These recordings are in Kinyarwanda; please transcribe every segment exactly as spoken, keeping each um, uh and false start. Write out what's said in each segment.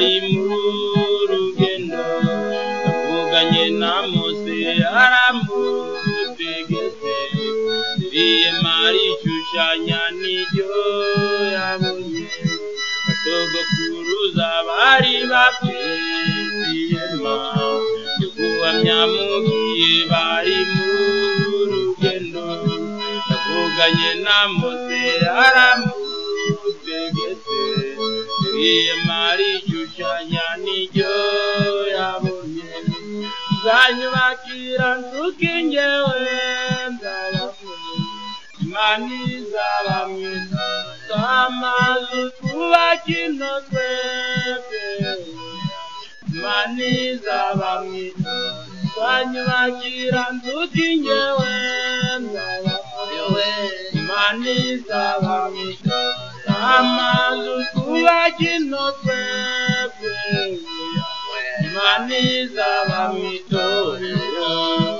bari mu rugendo yavuganye na Mose aramutegetse ihema rishushanya n'iryo yabonye basogokuruza bari bafite ihema ryo guhamya mu gihe bari mu rugendo yavuganye na Mose aramutegetse ihema rishushanya n'iryo yabonye uzanyubakira nzuki njyewe nzabakunda Imana izaba mwiza amazu twubaka ino twebwe Imana izaba mwiza uzanyubakira nzuki njyewe nzabakunda Imana izaba mwiza amazu twubaka ino twebwe Imana izaba mwitorero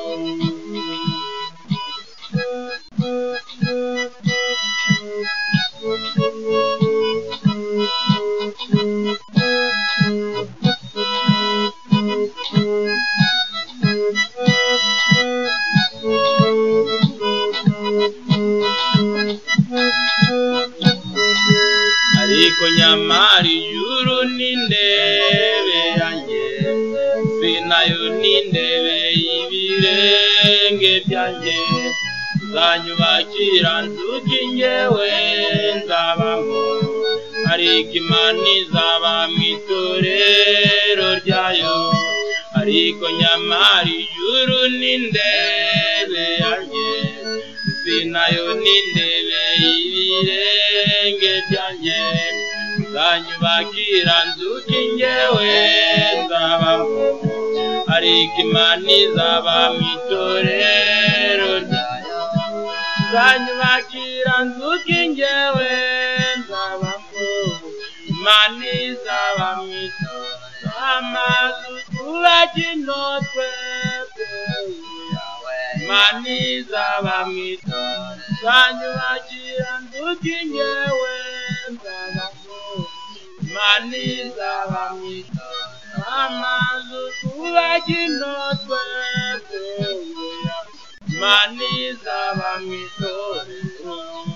ariko nyamara ijuru n'indebe yanjye sinayo n'indebe y'ibirenge byanjye uzanyubakira nzuki njyewe nzabamo ariko Imana izaba mwitorero ryayo ariko nyamara ijuru n'indebe yanjye sinayo n'indebe y'ibirenge byanjye uzanyubakira nzuki njyewe nzabamo ariko Imana izaba mwitorero ryayo uzanyubakira nzuki njyewe nzabamo Imana izaba mwitorero amazu twubaka ino twebwe Imana izaba mwitorero uzanyubakira nzuki njyewe nzabamo Imana izaba mwitorero amazu twubaka ino twebwe Imana izaba mwitorero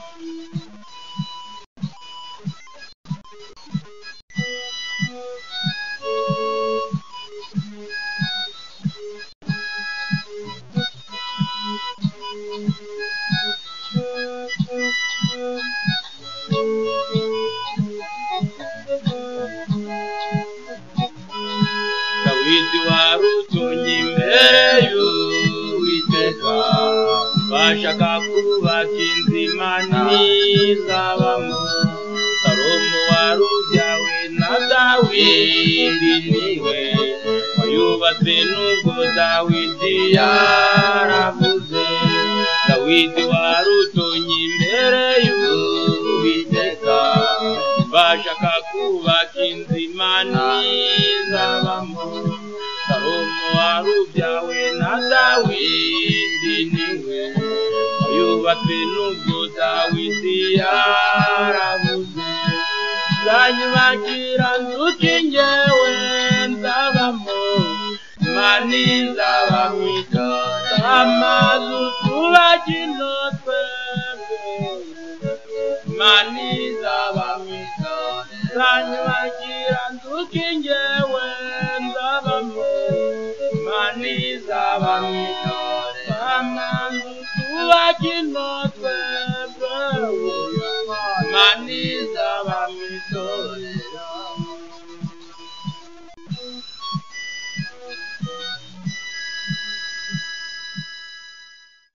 Dawidi warutunye imbere y'Uwiteka bashaka kubaka inzu Imana izabamo Salomo warubyawe na Dawidi niwe wayubatse nubwo Dawidi yaravuze Dawidi warutunye imbere y'Uwiteka bashaka kubaka inzu Imana izabamo Salomo warubyawe na Dawidi niwe wayubatse nubwo Dawidi yaravuze uzanyubakira nzuki njyewe nzabamo Imana izaba mwitorero amazu twubaka ino twebwe Imana izaba mwitorero uzanyubakira nzuki njyewe nzabamo Imana izaba mwitorero amazu twubaka ino twebwe Imana